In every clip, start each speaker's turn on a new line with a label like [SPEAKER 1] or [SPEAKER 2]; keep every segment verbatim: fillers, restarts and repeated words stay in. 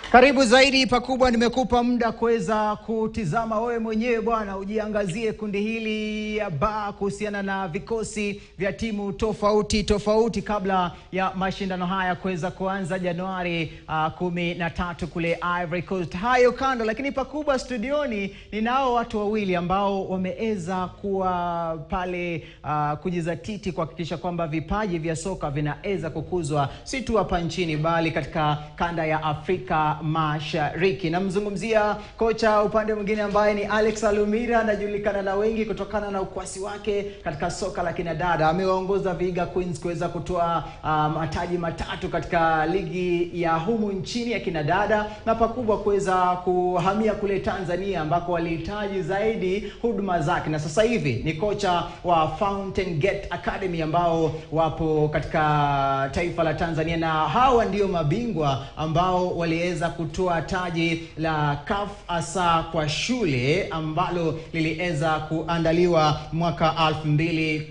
[SPEAKER 1] Karibu zaidi pakubwa, nimekupa muda kuweza kutizama wewe mwenyewe bwana, ujiangazie kundi hili ya ba kuhusiana na vikosi vya timu tofauti tofauti kabla ya mashindano haya kuweza kuanza Januari uh, kumi na tatu kule Ivory Coast. Hayo kando, lakini pakubwa studioni ninao watu wawili ambao wameweza kuwa pale uh, kujizatiti kuhakikisha kwamba vipaji vya soka vinaweza kukuzwa si tu hapa nchini bali katika kanda ya Afrika Mashariki. Namzungumzia kocha upande mwingine ambaye ni Kocha Alumira, anajulikana na wengi kutokana na ukwasi wake katika soka la kinadada. Amewaongoza Viga Queens kuweza kutoa mataji um, matatu katika ligi ya humu nchini ya kinadada, na pakubwa kuweza kuhamia kule Tanzania ambako walihitaji zaidi huduma zake, na sasa hivi ni kocha wa Fountain Gate Academy ambao wapo katika taifa la Tanzania, na hawa ndio mabingwa ambao waliweza kutoa taji la C A F asa kwa shule ambalo liliweza kuandaliwa mwaka elfu mbili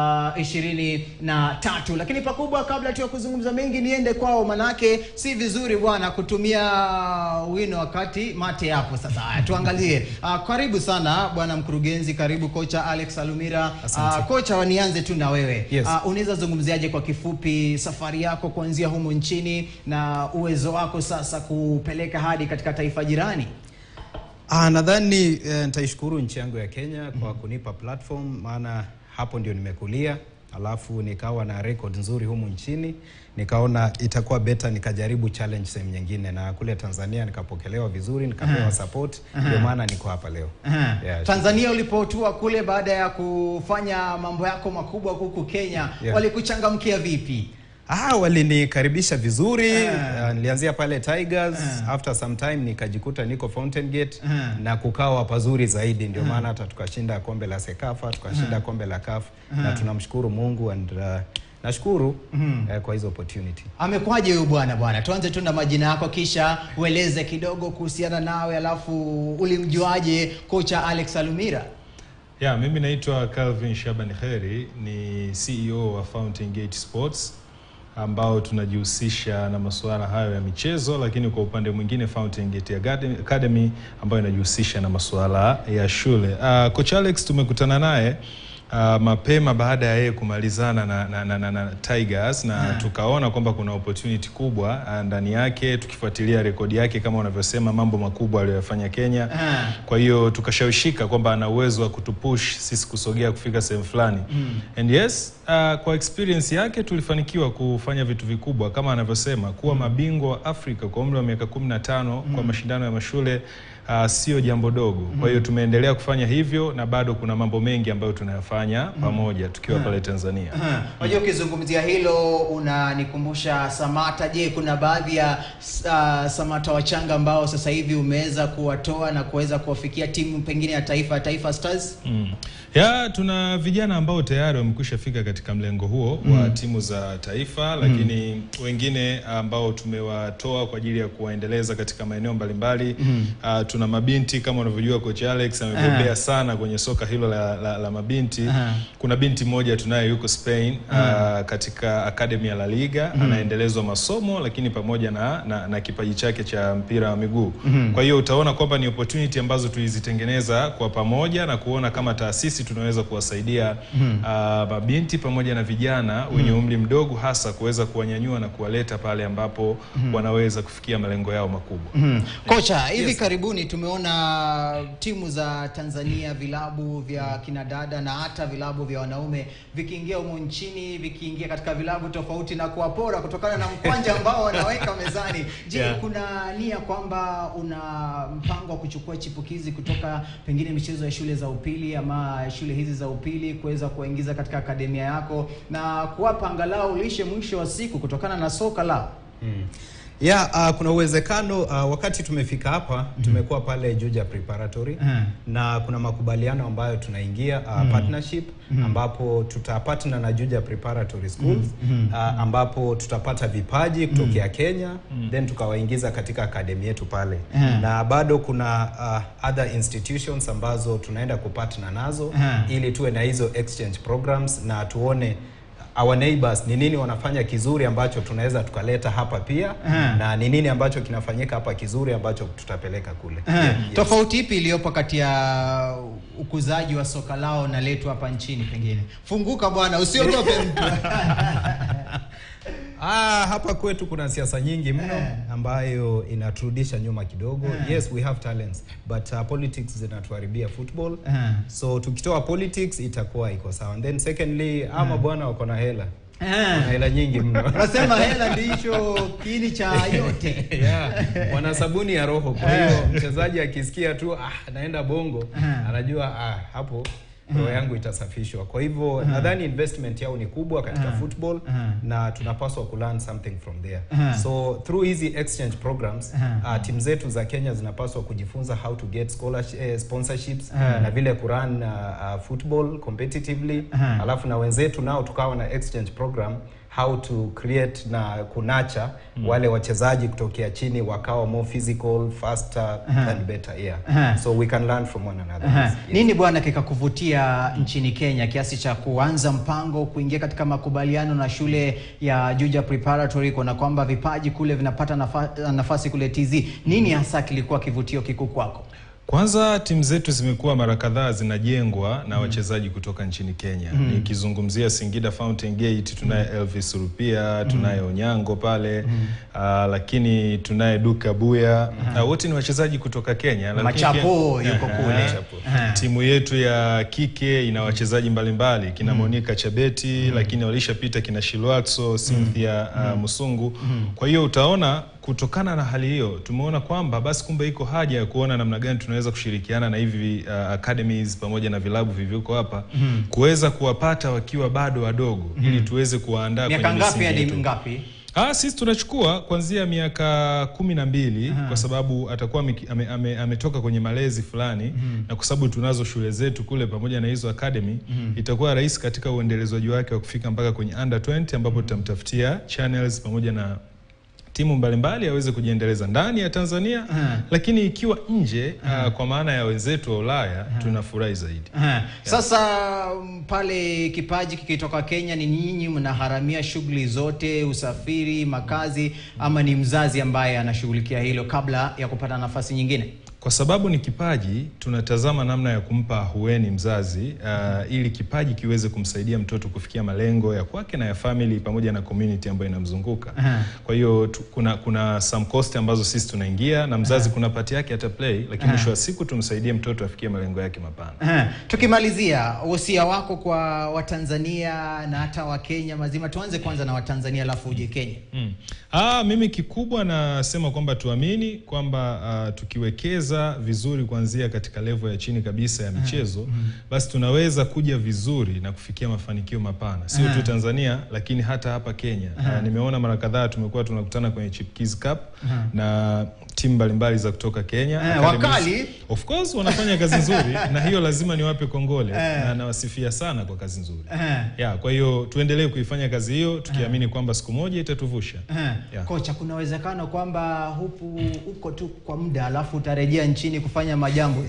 [SPEAKER 1] ishirini na tatu. Lakini pakubwa, kabla tu ya kuzungumza mengi, niende kwao, manake si vizuri bwana kutumia wino wakati mate hapo. Sasa haya tuangalie. Uh, karibu sana bwana mkurugenzi, karibu kocha Kocha Alumira. Uh, kocha, nianze tu na wewe.
[SPEAKER 2] Yes.
[SPEAKER 1] Uh, unaweza zungumziaje kwa kifupi safari yako kuanzia humu nchini na uwezo wako sasa kupeleka hadi katika taifa jirani?
[SPEAKER 2] Ah, nadhani eh, nitaishukuru nchi yangu ya Kenya kwa kunipa platform, maana hapo ndio nimekulia, alafu nikawa na record nzuri humu nchini, nikaona itakuwa better nikajaribu challenge sehemu nyingine, na kule Tanzania nikapokelewa vizuri, nikapewa support, ndio maana niko hapa leo.
[SPEAKER 1] Yeah, Tanzania ulipotua kule baada ya kufanya mambo yako makubwa huku Kenya, yeah, walikuchangamkia vipi?
[SPEAKER 2] Ah, walinikaribisha vizuri. Uh, nilianzia pale Tigers, uh, after some time nikajikuta niko Fountain Gate, uh, na kukawa pazuri zaidi, ndio maana hata tukashinda kombe la Sekafa, tukashinda uh, kombe la C A F, uh, na tunamshukuru Mungu, and uh, nashukuru mm -hmm. uh, kwa hizo opportunity.
[SPEAKER 1] Amekwaje huyu bwana bwana? Tuanze tu na majina yako kisha ueleze kidogo kuhusiana nawe, alafu ulimjuaje kocha Kocha Alumira?
[SPEAKER 3] Yeah, mimi naitwa Calvin Shabani Kheri, ni C E O wa Fountain Gate Sports ambao tunajihusisha na masuala hayo ya michezo, lakini kwa upande mwingine Fountain Gate Academy ambayo inajihusisha na masuala ya shule. Uh, Coach Alex tumekutana naye Uh, mapema baada ya yeye kumalizana na, na, na, na, na Tigers, na yeah, tukaona kwamba kuna opportunity kubwa uh, ndani yake, tukifuatilia rekodi yake kama unavyosema, mambo makubwa aliyofanya Kenya. Yeah. Kwa hiyo tukashawishika kwamba ana uwezo wa kutupush sisi kusogea kufika sehemu fulani. Mm. And yes, uh, kwa experience yake tulifanikiwa kufanya vitu vikubwa kama anavyosema, kuwa mm, mabingwa wa Afrika kwa umri wa miaka kumi na tano mm, kwa mashindano ya mashule. Uh, sio jambo dogo. Mm. Kwa hiyo tumeendelea kufanya hivyo, na bado kuna mambo mengi ambayo tunayafanya pamoja tukiwa pale Tanzania.
[SPEAKER 1] Unajua, ukizungumzia hilo unanikumbusha Samata. Je, kuna baadhi ya uh, Samata wachanga ambao sasa hivi umeweza kuwatoa na kuweza kuwafikia timu pengine ya taifa Taifa Stars?
[SPEAKER 3] Mm. Ya, tuna vijana ambao tayari wamekwisha fika katika mlengo huo mm, wa timu za taifa, lakini mm, wengine ambao tumewatoa kwa ajili ya kuwaendeleza katika maeneo mbalimbali. Mm. Uh, tuna mabinti kama unavyojua Coach Alex amebobea sana kwenye soka hilo la, la, la mabinti. Uh -huh. Kuna binti moja tunaye yuko Spain, uh -huh, uh, katika Academy ya La Liga. Mm -hmm. Anaendelezwa masomo lakini pamoja na, na, na kipaji chake cha mpira wa miguu. Mm -hmm. Kwa hiyo utaona kwamba ni opportunity ambazo tulizitengeneza kwa pamoja na kuona kama taasisi tunaweza kuwasaidia mm -hmm, uh, mabinti pamoja na vijana wenye mm -hmm, umri mdogo, hasa kuweza kuwanyanyua na kuwaleta pale ambapo mm -hmm, wanaweza kufikia malengo yao makubwa.
[SPEAKER 1] Mm -hmm. Kocha, hivi yes, karibuni tumeona timu za Tanzania, vilabu vya kinadada na hata vilabu vya wanaume vikiingia humu nchini, vikiingia katika vilabu tofauti na kuwapora kutokana na mkwanja ambao wanaweka mezani. Je, yeah, kuna nia kwamba una mpango wa kuchukua chipukizi kutoka pengine michezo ya shule za upili ama shule hizi za upili kuweza kuingiza katika akademia yako na kuwapa angalau lishe mwisho wa siku kutokana na soka lao?
[SPEAKER 2] Mm. Yeah, uh, kuna uwezekano uh, wakati tumefika hapa, mm, tumekuwa pale Juja Preparatory, mm, na kuna makubaliano ambayo tunaingia uh, mm, partnership, mm, ambapo tutapartner na Juja Preparatory Schools, mm, uh, ambapo tutapata vipaji kutokea mm, Kenya, mm, then tukawaingiza katika akademi yetu pale. Mm. Na bado kuna uh, other institutions ambazo tunaenda kupartner nazo, mm, ili tuwe na hizo exchange programs na tuone our neighbors ni nini wanafanya kizuri ambacho tunaweza tukaleta hapa pia, uh-huh. na ni nini ambacho kinafanyika hapa kizuri ambacho tutapeleka kule.
[SPEAKER 1] Uh-huh. Yeah, yes. Tofauti ipi iliyopo kati ya ukuzaji wa soka lao na letu hapa nchini pengine? Funguka bwana, usiogope mtu.
[SPEAKER 2] Ah, hapa kwetu kuna siasa nyingi mno ambayo inaturudisha nyuma kidogo. Uh-huh. Yes, we have talents, but uh, politics zinatuharibia football. Uh-huh. So tukitoa politics itakuwa iko sawa. And then secondly, uh-huh. ama bwana wako na hela. Uh-huh. Kuna hela nyingi mno. Unasema
[SPEAKER 1] hela ndicho kiini cha yote.
[SPEAKER 2] Yeah. Wana sabuni ya roho. Kwa hiyo mchezaji akisikia tu ah naenda Bongo, uh-huh. anajua ah hapo roho yangu itasafishwa. Kwa hivyo uh-huh. nadhani investment yao ni kubwa katika uh-huh. football, uh-huh. na tunapaswa ku learn something from there. Uh-huh. So through easy exchange programs, uh-huh. uh, timu zetu za Kenya zinapaswa kujifunza how to get scholarship uh, sponsorships, uh-huh. na vile ku run uh, uh, football competitively. Uh-huh. Alafu na wenzetu nao tukawa na exchange program how to create na kunacha mm. wale wachezaji kutokea chini wakawa more physical, faster, uh-huh. and better. Yeah. Uh-huh. So we can learn from one another.
[SPEAKER 1] Uh-huh. Yes. Nini bwana kikakuvutia nchini Kenya kiasi cha kuanza mpango kuingia katika makubaliano na shule ya Juja Preparatory kwa na kwamba vipaji kule vinapata nafa, nafasi kule T Z? Nini hasa kilikuwa kivutio kikuu kwako?
[SPEAKER 3] Kwanza timu zetu zimekuwa mara kadhaa zinajengwa na wachezaji kutoka nchini Kenya. Mm. Nikizungumzia Singida Fountain Gate tunaye mm. Elvis Rupia, tunaye mm. Onyango pale, mm. uh, lakini tunaye Duka Buya. Mm. Uh, wote ni wachezaji kutoka Kenya.
[SPEAKER 1] Machapo yuko kule.
[SPEAKER 3] Uh, timu yetu ya kike ina wachezaji mbalimbali, kina mm. Monica Chabeti, mm. lakini walishapita kina Shilwatso, Cynthia mm. uh, Musungu. Mm. Kwa hiyo utaona kutokana na hali hiyo tumeona kwamba basi kumbe iko haja ya kuona namna gani tunaweza kushirikiana na hivi uh, academies pamoja na vilabu vilivyoko hapa mm. kuweza kuwapata wakiwa bado wadogo mm. ili tuweze kuwaandaa kwenye
[SPEAKER 1] misingi yetu. Miaka ngapi hadi ngapi?
[SPEAKER 3] Ah, sisi tunachukua kuanzia miaka kumi na mbili uh-huh. kwa sababu atakuwa ametoka ame, ame kwenye malezi fulani uh-huh. na kwa sababu tunazo shule zetu kule pamoja na hizo academy uh-huh. itakuwa rahisi katika uendelezwaji wake wa kufika mpaka kwenye under twenty ambapo tutamtafutia channels pamoja na timu mbalimbali aweze kujiendeleza ndani ya Tanzania, uh-huh. lakini ikiwa nje uh-huh. uh, kwa maana ya wenzetu wa Ulaya uh-huh. tunafurahi zaidi.
[SPEAKER 1] Uh-huh. Yeah. Sasa pale kipaji kikitoka Kenya ni nyinyi mnaharamia shughuli zote, usafiri, makazi, ama ni mzazi ambaye anashughulikia hilo kabla ya kupata nafasi nyingine?
[SPEAKER 3] Kwa sababu ni kipaji, tunatazama namna ya kumpa hueni mzazi uh, ili kipaji kiweze kumsaidia mtoto kufikia malengo ya kwake na ya family pamoja na community ambayo inamzunguka. Uh-huh. Kwa hiyo tu, kuna kuna some cost ambazo sisi tunaingia na mzazi uh-huh. kuna part yake ata play, lakini mwisho uh-huh. wa siku tumsaidie mtoto afikie malengo yake mapana.
[SPEAKER 1] Uh-huh. Tukimalizia wosia wako kwa Watanzania na hata wa Kenya mazima, tuanze kwanza na Watanzania alafu uje Kenya.
[SPEAKER 3] Mm. Ah, mimi kikubwa nasema kwamba tuamini kwamba uh, tukiwekeza vizuri kuanzia katika level ya chini kabisa ya michezo, uh-huh. basi tunaweza kuja vizuri na kufikia mafanikio mapana. Sio uh-huh. tu Tanzania lakini hata hapa Kenya. Uh-huh. Uh, nimeona mara kadhaa tumekuwa tunakutana kwenye Chipkiz Cup uh-huh. na timu mbalimbali za kutoka Kenya.
[SPEAKER 1] Uh, wakali
[SPEAKER 3] of course wanafanya kazi nzuri na hiyo lazima niwape kongole uh, na nawasifia sana kwa kazi nzuri. Uh, yeah, kwa hiyo tuendelee kuifanya kazi hiyo tukiamini uh, kwamba siku moja itatuvusha.
[SPEAKER 1] Uh, yeah. Kocha, kuna uwezekano kwamba hupu uko tu kwa muda alafu utarejea nchini kufanya majambo?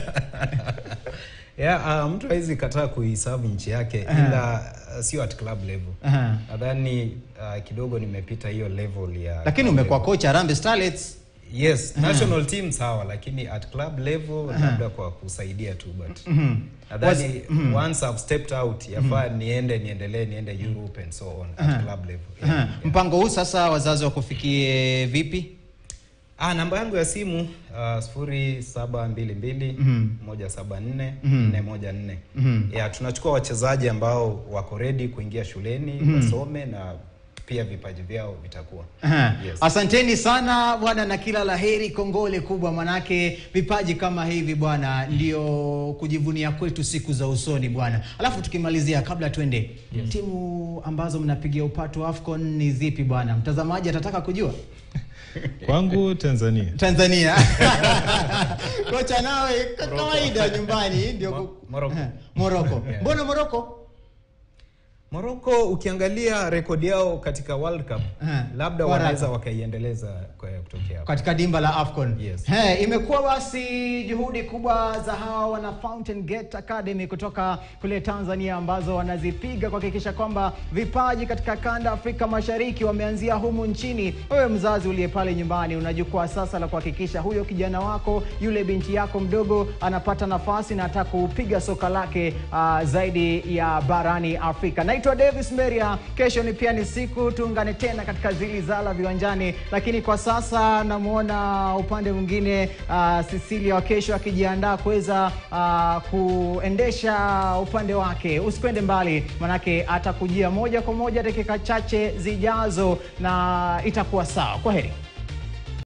[SPEAKER 2] Yeah, uh, mtu haizi kataa kuiserve nchi yake uh-huh. ila uh, sio at club level. Uh-huh. Nadhani uh, kidogo nimepita hiyo level ya.
[SPEAKER 1] Lakini umekuwa kocha Harambee Starlets.
[SPEAKER 2] Yes, uh-huh. national team sawa, lakini at club level uh-huh. labda kwa kusaidia tu, but uh-huh. nadhani uh-huh. once I've stepped out yafaa uh-huh. niende niendelee niende Europe and so on at uh-huh. club level. Yeah,
[SPEAKER 1] uh-huh. yeah. Mpango huu sasa wazazi wakufikie vipi?
[SPEAKER 2] Ah, namba yangu ya simu uh, sifuri saba mbili mbili moja saba nne nne moja nne. Yeah, tunachukua wachezaji ambao wako ready kuingia shuleni, mm-hmm. wasome na pia vipaji vyao vitakuwa.
[SPEAKER 1] Yes. Asanteni sana bwana na kila laheri, kongole kubwa, manake vipaji kama hivi bwana ndio kujivunia kwetu siku za usoni bwana. Alafu tukimalizia kabla tuende, yes. timu ambazo mnapigia upato AFCON ni zipi bwana? Mtazamaji atataka kujua.
[SPEAKER 3] Kwangu Tanzania.
[SPEAKER 1] Tanzania. Kocha nawe kawaida nyumbani ndio
[SPEAKER 2] Morocco.
[SPEAKER 1] Morocco. Yeah. Mbona Morocco?
[SPEAKER 2] Morocco ukiangalia rekodi yao katika World Cup, uh, labda wanaweza wakaiendeleza kutokea hapo
[SPEAKER 1] katika dimba la AFCON.
[SPEAKER 2] Yes.
[SPEAKER 1] He, imekuwa basi juhudi kubwa za hawa wana Fountain Gate Academy kutoka kule Tanzania ambazo wanazipiga kuhakikisha kwamba vipaji katika kanda Afrika Mashariki wameanzia humu nchini. Wewe mzazi uliye pale nyumbani unajua sasa la kuhakikisha huyo kijana wako, yule binti yako mdogo anapata nafasi na ataka kupiga soka lake uh, zaidi ya barani Afrika. Naitwa Davis Meria. Kesho ni pia ni siku, tuungane tena katika zilizala viwanjani, lakini kwa sasa namuona upande mwingine uh, Cecilia wa kesho akijiandaa kuweza uh, kuendesha upande wake. Usikwende mbali, manake atakujia moja kwa moja dakika chache zijazo na itakuwa sawa. Kwaheri.